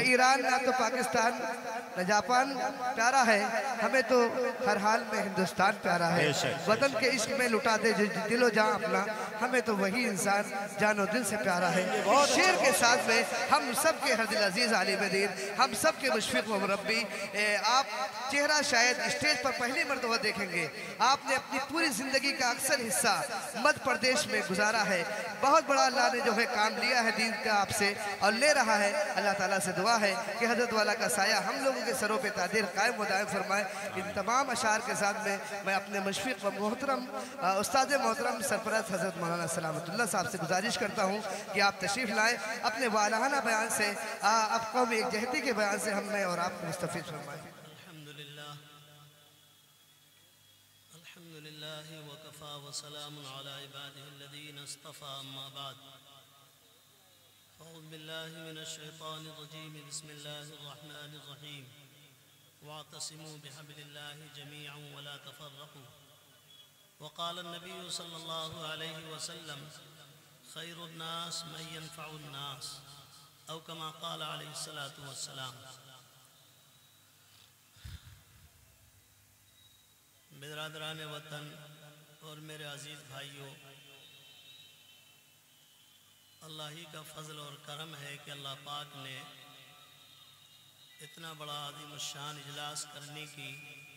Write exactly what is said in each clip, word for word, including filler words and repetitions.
ایران نہ تو پاکستان نہ جاپان پیارا ہے، ہمیں تو ہر حال میں ہندوستان پیارا ہے۔ وطن کے عشق میں لٹا دے دل و جان اپنا، ہمیں تو وہی انسان جان و دل سے پیارا ہے۔ شیر کے ساتھ میں ہم سب کے ہر دل عزیز عالم دین، ہم سب کے مشفق و مربی، آپ چہرہ شاید اسٹیج پر پہلی مرتبہ دیکھیں گے۔ آپ نے اپنی پوری زندگی کا اکثر حصہ مدھ پردیش میں گزارا ہے۔ بہت بڑا اللہ نے جو ہے کام لیا ہے دین کا آپ سے اور لے رہا ہے۔ اللہ تعالیٰ سے دعا ہے کہ حضرت والا کا سایہ ہم لوگوں کے سروں پہ تعدیر قائم و دائم فرمائے۔ ان تمام اشعار کے ساتھ میں میں اپنے مشفق و محترم استاد محترم سرپرست حضرت مولانا سلامت اللہ صاحب سے گزارش کرتا ہوں کہ آپ تشریف لائیں، اپنے والہانہ بیان سے، اب قوم ایک جہتی کے بیان سے ہم نے اور آپ کو مستفید فرمائیں۔ الحمدللہ الحمدللہ وکفا وسلام علی عبادہ الذین اصطفى اما بعد اعوذ باللہ من الشیطان الرجیم بسم اللہ الرحمن الرحیم واعتصموا بحبل اللہ جميعا ولا تفرقوا وقال النبی صلی اللہ علیہ وسلم خیر الناس من ينفع الناس او کما قال علیہ الصلاة والسلام۔ برادران وطن اور میرے عزیز بھائیوں، اللہ ہی کا فضل اور کرم ہے کہ اللہ پاک نے اتنا بڑا عظیم الشان اجلاس کرنے کی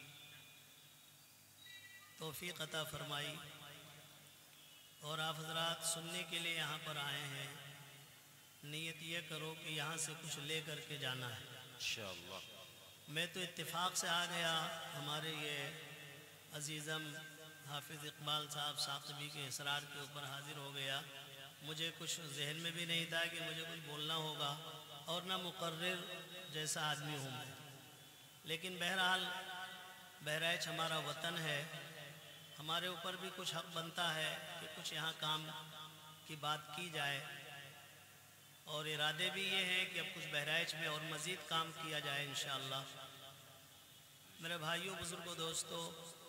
توفیق عطا فرمائی اور آپ حضرات سننے کے لیے یہاں پر آئے ہیں۔ نیت یہ کرو کہ یہاں سے کچھ لے کر کے جانا ہے انشاءاللہ۔ میں تو اتفاق سے آ گیا، ہمارے یہ عزیزم حافظ اقبال صاحب ثاقبی کے اسرار کے اوپر حاضر ہو گیا۔ مجھے کچھ ذہن میں بھی نہیں تھا کہ مجھے کچھ بولنا ہوگا اور نہ مقرر جیسا آدمی ہوں میں، لیکن بہرحال بہرائچ ہمارا وطن ہے، ہمارے اوپر بھی کچھ حق بنتا ہے کہ کچھ یہاں کام کی بات کی جائے، اور ارادے بھی یہ ہیں کہ اب کچھ بہرائچ میں اور مزید کام کیا جائے انشاءاللہ۔ میرے بھائیوں، بزرگوں، دوستو،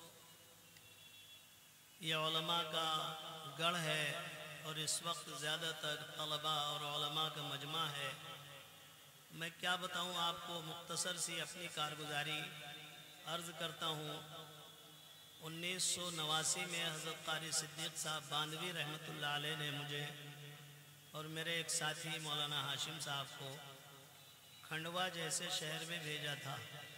یہ علماء کا گڑھ ہے اور اس وقت زیادہ تر طلباء اور علماء کا مجمع ہے۔ میں کیا بتاؤں آپ کو، مختصر سی اپنی کارگزاری عرض کرتا ہوں۔ انیس سو نواسی میں حضرت قاری صدیق صاحب باندھوی رحمۃ اللہ علیہ نے مجھے اور میرے ایک ساتھی مولانا ہاشم صاحب کو کھنڈوا جیسے شہر میں بھیجا تھا،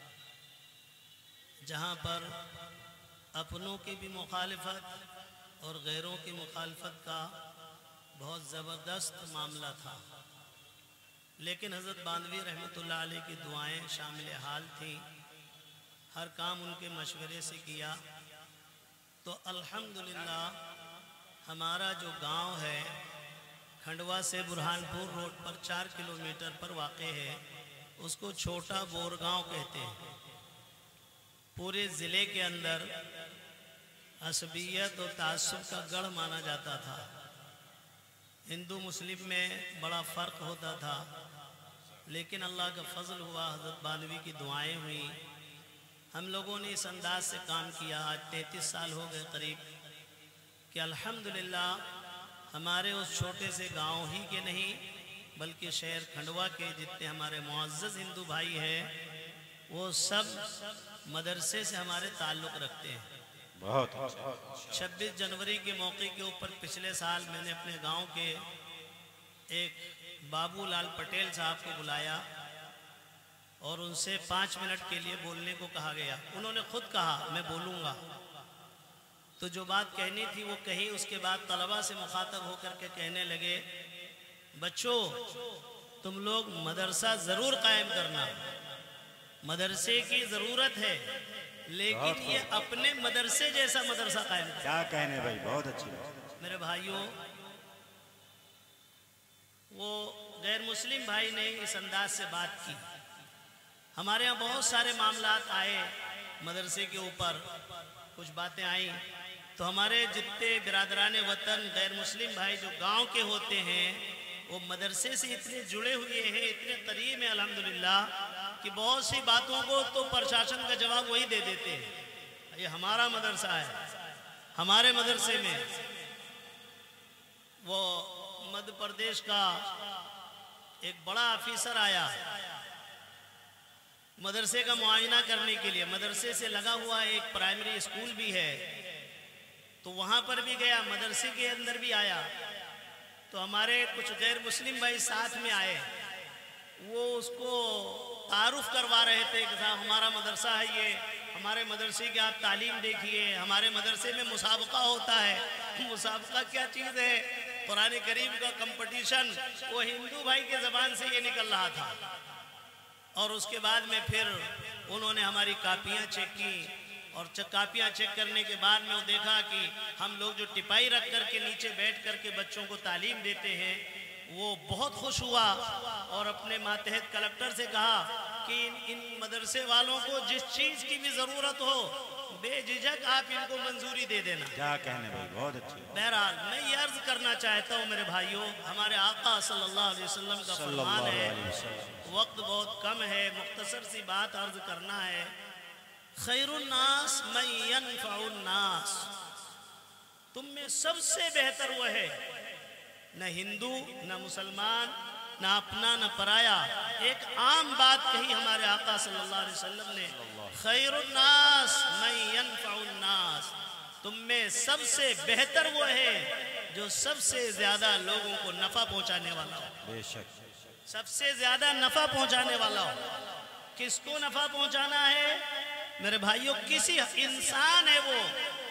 جہاں پر اپنوں کی بھی مخالفت اور غیروں کی مخالفت کا بہت زبردست معاملہ تھا، لیکن حضرت باندھوی رحمۃ اللہ علیہ کی دعائیں شامل حال تھیں، ہر کام ان کے مشورے سے کیا، تو الحمدللہ ہمارا جو گاؤں ہے کھنڈوا سے برہان پور روڈ پر چار کلومیٹر پر واقع ہے، اس کو چھوٹا بورگاؤں کہتے ہیں۔ پورے ضلع کے اندر عصبیت اور تعصب کا گڑھ مانا جاتا تھا، ہندو مسلم میں بڑا فرق ہوتا تھا، لیکن اللہ کا فضل ہوا، حضرت باندھوی کی دعائیں ہوئیں، ہم لوگوں نے اس انداز سے کام کیا۔ آج تینتیس سال ہو گئے قریب کہ الحمدللہ ہمارے اس چھوٹے سے گاؤں ہی کے نہیں بلکہ شہر کھنڈوا کے جتنے ہمارے معزز ہندو بھائی ہیں وہ سب مدرسے سے ہمارے تعلق رکھتے ہیں۔ بہت چھبیس جنوری کے موقع کے اوپر پچھلے سال میں نے اپنے گاؤں کے ایک بابو لال پٹیل صاحب کو بلایا اور ان سے پانچ منٹ کے لیے بولنے کو کہا گیا۔ انہوں نے خود کہا میں بولوں گا، تو جو بات کہنی تھی وہ کہی۔ اس کے بعد طلبہ سے مخاطب ہو کر کے کہنے لگے، بچوں تم لوگ مدرسہ ضرور قائم کرنا، مدرسے کی ضرورت ہے، لیکن یہ اپنے مدرسے جیسا مدرسہ قائم کرنا۔ کیا کہنے بھائی، بہت اچھی۔ میرے بھائیوں، وہ غیر مسلم بھائی نے اس انداز سے بات کی۔ ہمارے ہاں بہت سارے معاملات آئے مدرسے کے اوپر، کچھ باتیں آئیں، تو ہمارے جتنے برادران وطن غیر مسلم بھائی جو گاؤں کے ہوتے ہیں وہ مدرسے سے اتنے جڑے ہوئے ہیں، اتنے قریب ہیں الحمدللہ کہ بہت سی باتوں کو تو پرشاسن کا جواب وہی دے دیتے ہیں۔ یہ ہمارا مدرسہ ہے، ہمارے مدرسے میں وہ مدھیہ پردیش کا ایک بڑا آفیسر آیا मदरसे का मुआयना करने के लिए। मदरसे से लगा हुआ एक प्राइमरी स्कूल भी है, तो वहाँ पर भी गया, मदरसे के अंदर भी आया। तो हमारे कुछ गैर मुस्लिम भाई साथ में आए, वो उसको तारुफ करवा रहे थे कि साहब हमारा मदरसा है ये, हमारे मदरसे की आप तालीम देखिए, हमारे मदरसे में मुसाबका होता है। मुसाबका क्या चीज़ है? कुरान करीम का कंपटीशन, वो हिंदू भाई के ज़बान से ये निकल रहा था। और उसके बाद में फिर उन्होंने हमारी कापियाँ चेक की, और कापियाँ चेक करने के बाद में वो देखा कि हम लोग जो टिपाई रख कर के नीचे बैठ कर के बच्चों को तालीम देते हैं, वो बहुत खुश हुआ और अपने मातहत कलेक्टर से कहा कि इन, इन मदरसे वालों को जिस चीज़ की भी ज़रूरत हो बेझिझक आप इनको मंजूरी दे देना। क्या कहने भाई, बहुत अच्छी। बहरहाल मैं ये अर्ज़ करना चाहता हूँ मेरे भाइयों, हमारे आका सल्लल्लाहु अलैहि वसल्लम का फरमान है, वक्त बहुत कम है, मुख्तसर सी बात अर्ज़ करना है। खैरुन्नास मन यनफउन्नास, तुम में सबसे बेहतर वो है, न हिंदू न मुसलमान न अपना न पराया, एक आम बात कही हमारे आका सल्लल्लाहु अलैहि वसल्लम ने, खैरुन्नास मन यनफउन्नास, तुम में सबसे बेहतर वो है जो सबसे ज्यादा लोगों को नफा पहुंचाने वाला हो। बेशक सबसे ज्यादा नफा पहुंचाने वाला हो। किसको नफा पहुंचाना है मेरे भाइयों? किसी इंसान है, वो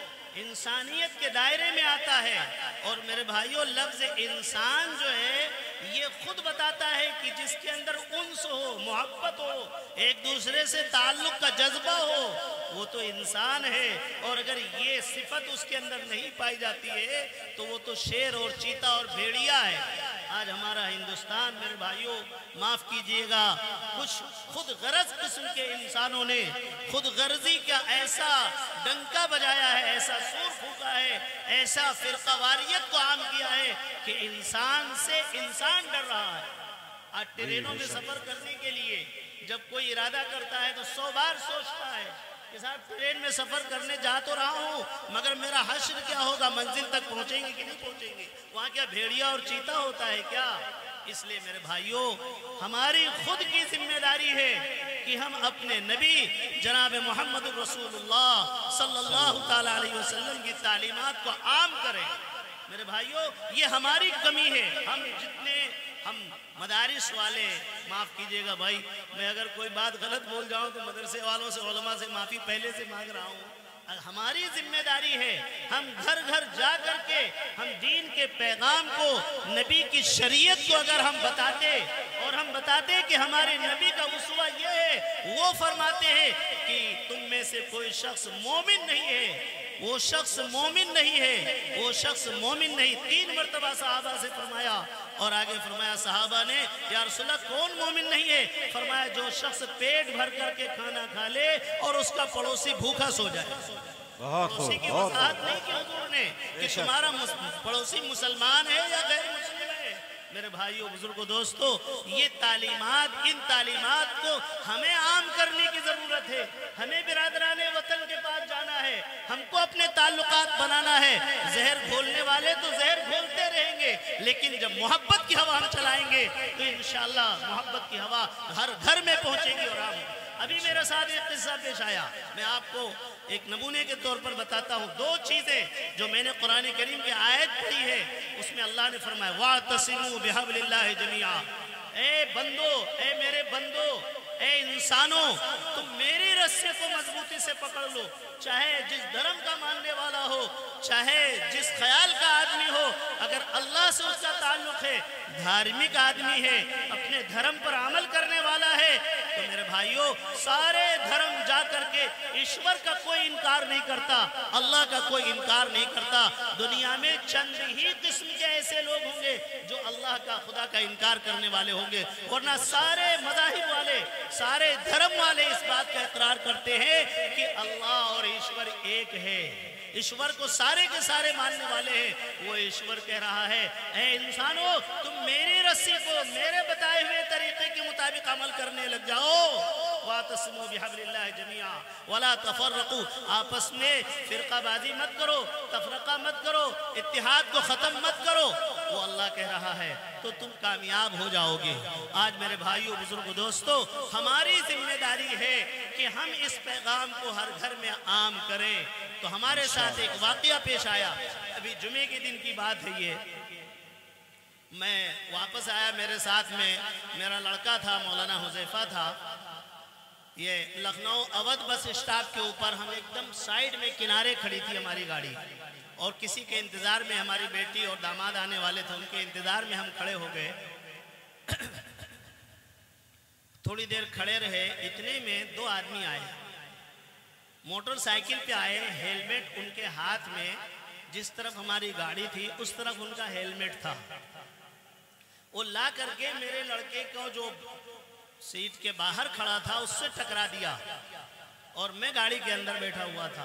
इंसानियत के दायरे में आता है। और मेरे भाइयों लफ्ज इंसान जो है ये खुद बताता है कि जिसके अंदर उन्स हो, मोहब्बत हो, एक दूसरे से ताल्लुक का जज्बा हो, वो तो इंसान है। और अगर ये सिफत उसके अंदर नहीं पाई जाती है तो वो तो शेर और चीता और भेड़िया है। आज हमारा हिंदुस्तान मेरे भाइयों, माफ़ कीजिएगा, कुछ खुद गरज किस्म के इंसानों ने खुद गर्जी का ऐसा डंका बजाया है, ऐसा सूर फूका है, ऐसा फिरकावारियत को आम किया है कि इंसान से इंसान डर रहा है। आज ट्रेनों में सफ़र करने के लिए जब कोई इरादा करता है तो सौ बार सोचता है कि साहब ट्रेन में सफ़र करने जा तो रहा हूँ, मगर मेरा हश्र क्या होगा, मंजिल तक पहुँचेंगे कि नहीं पहुँचेंगे, वहाँ क्या भेड़िया और चीता होता है क्या? इसलिए मेरे भाइयों हमारी खुद की जिम्मेदारी है कि हम अपने नबी जनाब मोहम्मद रसूलुल्लाह सल्लल्लाहु ताला अलैहि वसल्लम की तालीमात को आम करें। मेरे भाइयों ये हमारी कमी है। हम जितने हम मदारिस वाले, माफ़ कीजिएगा भाई, मैं अगर कोई बात गलत बोल जाऊं तो मदरसे वालों से, उलमा से माफ़ी पहले से मांग रहा हूँ। हमारी जिम्मेदारी है हम घर घर जा कर के हम दीन के पैगाम को, नबी की शरीयत को अगर हम बताते और हम बताते कि हमारे नबी का उस्वा ये है, वो फरमाते हैं कि तुम में से कोई शख्स मोमिन नहीं है, वो शख्स मोमिन नहीं है, वो शख्स मोमिन नहीं। तीन मरतबा सहाबा से फरमाया और आगे फरमाया सहाबा ने, या रसूलल्लाह कौन मोमिन नहीं है? फरमाया जो शख्स पेट भर करके खाना खा ले और उसका पड़ोसी भूखा सो जाए। बहुत पड़ोसी की वजाहत नहीं की हुजूर ने कि तुम्हारा पड़ोसी मुसलमान है या गैर मुस्लिम है। मेरे भाइयों बुजुर्गों दोस्तों, ये तालीमात, इन तालीमात को हमें आम करने की ज़रूरत है। हमें बिरादराने वतन के पास जाना है, हमको अपने ताल्लुकात बनाना है। जहर घोलने वाले तो जहर घोलते रहेंगे, लेकिन जब मोहब्बत की हवा हम चलाएंगे तो इंशाअल्लाह मोहब्बत की हवा हर घर में पहुंचेगी और आम। अभी मेरे साथ एक किस्सा पेश आया, मैं आपको एक नमूने के तौर पर बताता हूँ। दो चीज़ें जो मैंने कुरान करीम की आयत पढ़ी है, उसमें अल्लाह ने फरमाया वातसिमू बिहब्लिल्लाहि जमीआ, ए बंदो, ए मेरे बंदो, ए इंसानों, तुम मेरी रस्सी को मजबूती से पकड़ लो। चाहे जिस धर्म का मानने वाला हो, चाहे जिस ख्याल का आदमी हो, अगर अल्लाह से उसका ताल्लुक है, धार्मिक आदमी है, अपने धर्म पर अमल करने वाला है, तो मेरे भाइयों सारे धर्म जा करके ईश्वर का कोई इनकार नहीं करता, अल्लाह का कोई इनकार नहीं करता। दुनिया में चंद ही किस्म के ऐसे लोग होंगे जो अल्लाह का, खुदा का इनकार करने वाले होंगे, वरना सारे मज़ाहिब वाले, सारे धर्म वाले इस बात का इकरार करते हैं कि अल्लाह और ईश्वर एक है। ईश्वर को सारे के सारे मानने वाले हैं। वो ईश्वर कह रहा है, ऐ इंसानों, तुम मेरी रस्सी को मेरे बताए हुए तरीके के मुताबिक अमल करने लग जाओ। वातसिमू बिहब्लिल्लाहि जमीआ वला तफर्रकू, आपस में फिरकाबाजी मत करो, तफरका मत करो, इत्तिहाद को ख़त्म मत करो। वो अल्लाह कह रहा है तो तुम कामयाब हो जाओगे। आज मेरे भाइयों बुजुर्गों दोस्तों, हमारी जिम्मेदारी है कि हम इस पैगाम को हर घर में आम करें। तो हमारे साथ एक वाकया पेश आया, अभी जुमे के दिन की बात है ये। मैं वापस आया, मेरे साथ में मेरा लड़का था, मौलाना हुज़ैफा था। ये लखनऊ अवध बस स्टॉप के ऊपर हम एकदम साइड में किनारे खड़ी थी हमारी गाड़ी, और किसी के इंतज़ार में हमारी बेटी और दामाद आने वाले थे, उनके इंतज़ार में हम खड़े हो गए। थोड़ी देर खड़े रहे, इतने में दो आदमी आए, मोटरसाइकिल पे आए, हेलमेट उनके हाथ में, जिस तरफ हमारी गाड़ी थी उस तरफ उनका हेलमेट था। वो ला करके मेरे लड़के को जो सीट के बाहर खड़ा था उससे टकरा दिया, और मैं गाड़ी के अंदर बैठा हुआ था।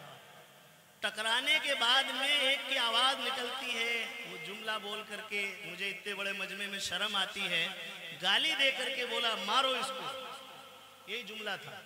टकराने के बाद में एक की आवाज़ निकलती है, वो जुमला बोल करके, मुझे इतने बड़े मजमे में शर्म आती है, गाली दे करके बोला मारो इसको, यही जुमला था,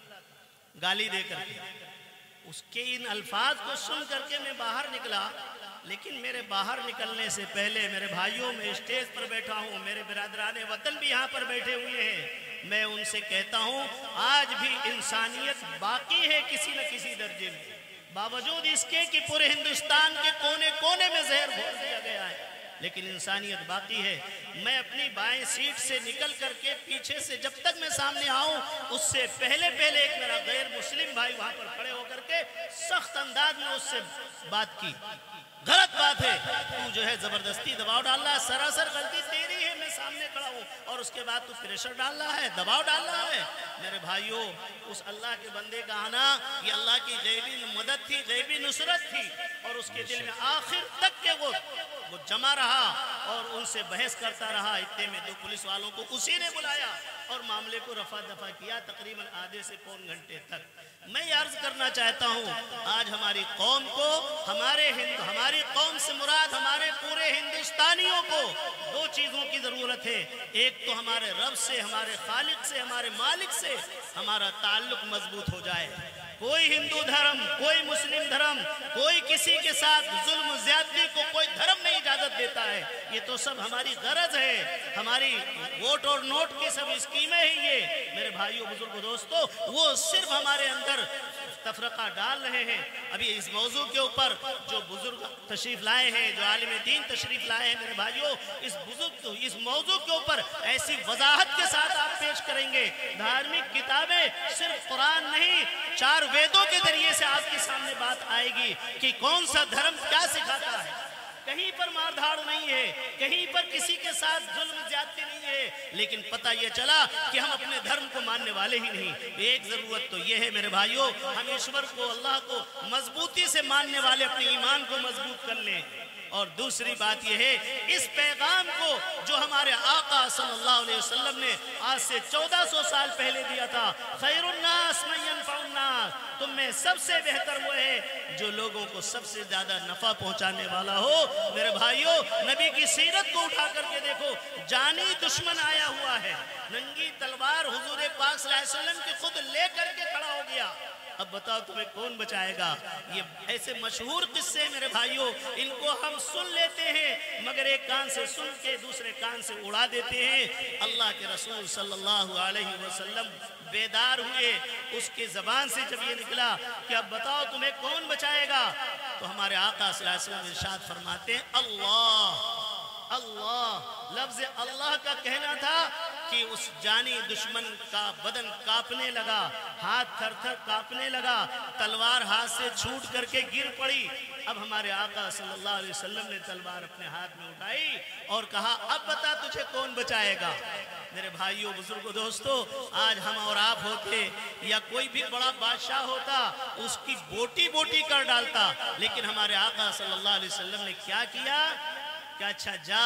गाली दे करके। उसके इन अल्फाज को सुन करके मैं बाहर निकला, लेकिन मेरे बाहर निकलने से पहले मेरे भाइयों, मैं स्टेज पर बैठा हूँ, मेरे बिरादराने वतन भी यहाँ पर बैठे हुए हैं, मैं उनसे कहता हूँ आज भी इंसानियत बाकी है किसी न किसी दर्जे में, बावजूद इसके कि पूरे हिंदुस्तान के कोने कोने में जहर घोल दिया गया है, लेकिन इंसानियत बाकी है। मैं अपनी बाएं सीट से निकल करके पीछे से जब तक मैं सामने आऊं उससे पहले पहले एक मेरा गैर मुस्लिम भाई वहां पर खड़े होकर के सख्त अंदाज में उससे बात की, गलत बात है, तू जो है जबरदस्ती दबाव डाल रहा है, सरासर गलती तेरी है, मैं सामने खड़ा हूँ, और उसके बाद तू प्रेशर डाल रहा है, दबाव डाल रहा है। मेरे भाइयों, उस अल्लाह के बंदे का आना ये अल्लाह की गैबी मदद थी, गैबी नुसरत थी, और उसके दिल में आखिर तक के वो वो जमा रहा और उनसे बहस करता रहा। इतने में दो पुलिस वालों को उसी ने बुलाया और मामले को रफा दफा किया तकरीबन आधे से पौन घंटे तक। मैं ये अर्ज करना चाहता हूँ, आज हमारी कौम को, हमारे हिंदू, हमारी कौम से मुराद हमारे पूरे हिंदुस्तानियों को दो चीज़ों की ज़रूरत है। एक तो हमारे रब से, हमारे खालिक से, हमारे मालिक से हमारा ताल्लुक मजबूत हो जाए। कोई हिंदू धर्म, कोई मुस्लिम धर्म, कोई किसी के साथ जुल्म ज्यादती को कोई धर्म नहीं इजाजत देता है। ये तो सब हमारी गरज है, हमारी वोट और नोट की सब स्कीमें हैं ये। मेरे भाइयों बुजुर्गों दोस्तों, वो सिर्फ हमारे अंदर तफरका डाल रहे हैं। अभी इस मौजू के ऊपर जो बुजुर्ग तशरीफ लाए हैं, जो आलिम दीन तशरीफ लाए हैं, मेरे भाइयों इस बुजुर्ग इस मौजू के ऊपर ऐसी वजाहत के साथ आप पेश करेंगे। धार्मिक किताबें सिर्फ कुरान नहीं, चार वेदों के जरिए से आपके सामने बात आएगी कि कौन सा धर्म क्या सिखाता है। कहीं पर मारधाड़ नहीं है, कहीं पर किसी के साथ जुल्म ज्यादती नहीं है, लेकिन पता ये चला कि हम अपने धर्म को मानने वाले ही नहीं। एक जरूरत तो ये है मेरे भाइयों, हम ईश्वर को, अल्लाह को मजबूती से मानने वाले अपने ईमान को मजबूत कर लें। और दूसरी बात यह है, इस पैगाम को जो हमारे आका सल्लल्लाहु अलैहि वसल्लम ने आज से चौदह सौ साल पहले दिया था, खैरुन्नास मन यनफउन्नास, तुम में सबसे बेहतर वो है जो लोगों को सबसे ज्यादा नफा पहुंचाने वाला हो। मेरे भाइयों, नबी की सीरत को उठा करके देखो, जानी दुश्मन आया हुआ है, नंगी तलवार हुजूर पाक सल्लल्लाहु अलैहि वसल्लम की खुद लेकर के खड़ा हो गया। अब बताओ तुम्हें कौन बचाएगा। ये ऐसे मशहूर किस्से मेरे भाइयों, इनको हम सुन लेते हैं मगर एक कान से सुन के दूसरे कान से उड़ा देते हैं। अल्लाह के रसूल सल्लल्लाहु अलैहि वसल्लम बेदार हुए, उसके जबान से जब ये निकला कि अब बताओ तुम्हें कौन बचाएगा, तो हमारे आका सल्लल्लाहु अलैहि वसल्लम इरशाद फरमाते हैं अल्लाह अल्लाह। लफ्ज़ अल्लाह का कहना था कि उस जानी दुश्मन का बदन कांपने लगा, हाथ थर थर कांपने लगा, तलवार हाथ से छूट करके गिर पड़ी। अब हमारे आका सल्लल्लाहु अलैहि वसल्लम ने तलवार अपने हाथ में उठाई और कहा अब बता तुझे कौन बचाएगा। मेरे भाइयों बुजुर्गों दोस्तों, आज हम और आप होते या कोई भी बड़ा बादशाह होता, उसकी बोटी बोटी कर डालता, लेकिन हमारे आका सल्लल्लाहु अलैहि वसल्लम ने क्या किया कि अच्छा जा,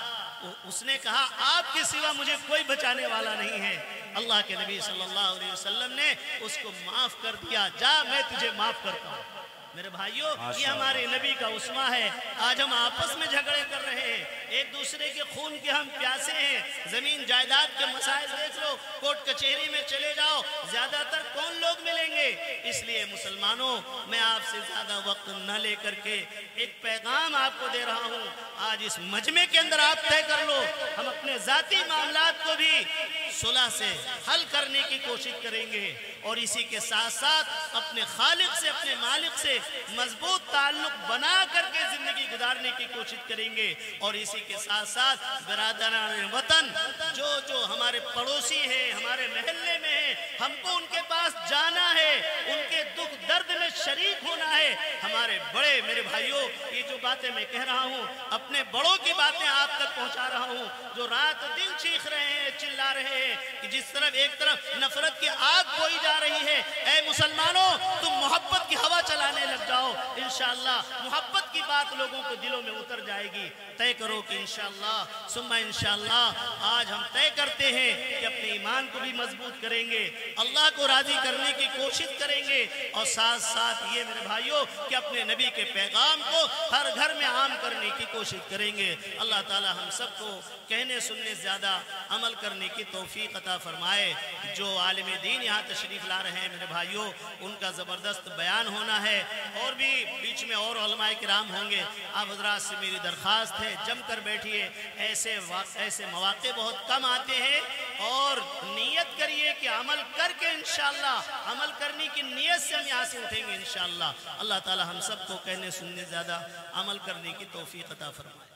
उसने कहा आपके सिवा मुझे कोई बचाने वाला नहीं है। अल्लाह के नबी सल्लल्लाहु अलैहि वसल्लम ने उसको माफ कर दिया, जा मैं तुझे माफ करता हूँ। मेरे भाइयों, ये हमारे नबी का उस्मा है। आज हम आपस में झगड़े कर रहे हैं, ایک دوسرے کے خون کے ہم پیاسے ہیں. زمین جائیداد کے مسائل دیکھ لو, کوٹ کچہری میں چلے جاؤ, زیادہ تر کون لوگ ملیں گے؟ اس لیے مسلمانوں, میں آپ سے زیادہ وقت نہ لے کر کے ایک پیغام آپ کو دے رہا ہوں. آج اس مجمع کے اندر آپ طے کر لو, ہم اپنے ذاتی معاملات کو بھی صلح سے حل کرنے کی کوشش کریں گے, اور اسی کے ساتھ ساتھ اپنے خالق سے, اپنے مالک سے مضبوط تعلق بنا کر کے زندگی گزارنے کی کوشش کریں گے. اور اسی کے ساتھ ساتھ برادران وطن جو جو ہمارے پڑوسی ہیں, ہمارے محلے میں ہیں, ہم کو ان کے پاس جانا ہے, ان کے دکھ درد میں شریک ہونا ہے. ہمارے بڑے, میرے بھائیوں, یہ جو باتیں میں کہہ رہا ہوں اپنے بڑوں کی باتیں آپ تک پہنچا رہا ہوں, جو رات دن چیخ رہے ہیں, چلا رہے ہیں کہ جس طرف ایک طرف نفرت کی آگ بوئی جا رہی ہے, اے مسلمانوں تم محبت کی ہوا چلانے لگ جاؤ. انشاءاللہ محبت کی بات لوگوں کو دلوں میں اتر جائے گی. طے کرو کہ انشاءاللہ ثم انشاءاللہ آج ہم طے کرتے ہیں کہ اپنے ایمان کو بھی مضبوط کریں گے, اللہ کو راضی کرنے کی کوشش کریں گے, اور ساتھ ساتھ یہ میرے بھائیوں کہ اپنے نبی کے پیغام کو ہر گھر میں عام کرنے کی کوشش کریں گے. اللہ تعالی ہم سب کو کہنے سننے زیادہ عمل کرنے کی توفیق عطا فرمائے. جو عالم دین یہاں تشریف لا رہے ہیں میرے بھائیوں, ان کا زبردست بیان ہونا ہے, اور بھی بیچ میں اور علماء کرام ہوں گے. آپ حضرات سے میری درخواست ہے, جم کر بیٹھیے. ایسے ایسے مواقع بہت کم آتے ہیں, اور نیت کریے کہ عمل کر کے انشاءاللہ, عمل کرنے کی نیت سے ہم یہاں سے اٹھیں گے انشاءاللہ. اللہ تعالی ہم سب کو کہنے سننے زیادہ عمل کرنے کی توفیق عطا فرمائے.